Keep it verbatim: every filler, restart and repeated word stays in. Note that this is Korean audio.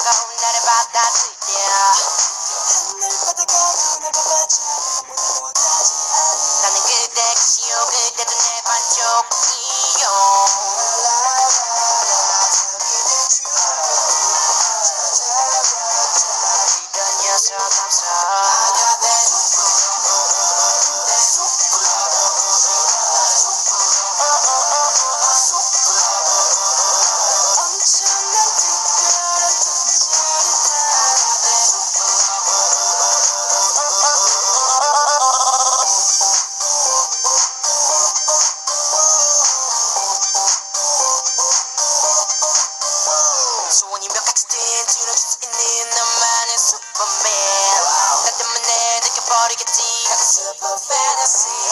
차가운 나를 받아줄 때 하늘바다가 눈을 바빠져 아무나 못하지 않아 나는 그대 그시오 그대도 내 반쪽이요 이런 녀석 감사 엄청난 특별한 특별히 소원이 몇 가지든 들어줄 수 있는 너만의 슈퍼맨 나 때문에 느껴버리겠지 Super fantasy